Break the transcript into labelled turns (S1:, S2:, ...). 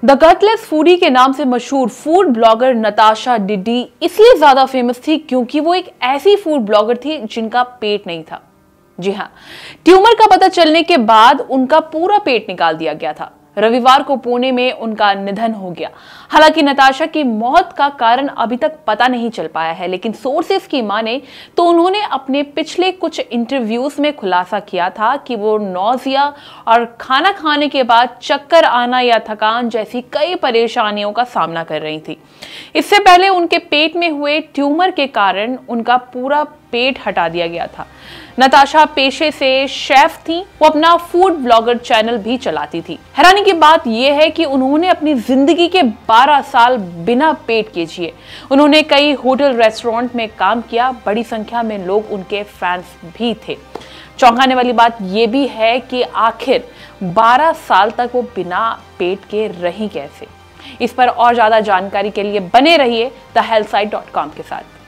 S1: The गटलेस foodie के नाम से मशहूर फूड ब्लॉगर नताशा डिडी इसलिए ज्यादा फेमस थी क्योंकि वो एक ऐसी फूड ब्लॉगर थी जिनका पेट नहीं था। जी हाँ, ट्यूमर का पता चलने के बाद उनका पूरा पेट निकाल दिया गया था। रविवार को पुणे में उनका निधन हो गया। हालांकि नताशा की मौत का कारण अभी तक पता नहीं चल पाया है, लेकिन सोर्सेस की माने तो उन्होंने अपने पिछले कुछ इंटरव्यूज में खुलासा किया था कि वो नौजिया और खाना खाने के बाद चक्कर आना या थकान जैसी कई परेशानियों का सामना कर रही थी। इससे पहले उनके पेट में हुए ट्यूमर के कारण उनका पूरा पेट हटा दिया गया था। नताशा पेशे से शेफ थी, वो अपना फूड ब्लॉगर चैनल भी चलाती थी। हैरानी की बात यह है कि उन्होंने अपनी जिंदगी के 12 साल बिना पेट के जिए। उन्होंने कई होटल रेस्टोरेंट में काम किया, बड़ी संख्या में लोग उनके फैंस भी थे। चौंकाने वाली बात यह भी है कि आखिर 12 साल तक वो बिना पेट के रही कैसे। इस पर और ज्यादा जानकारी के लिए बने रहिए thehealthsite.com के साथ।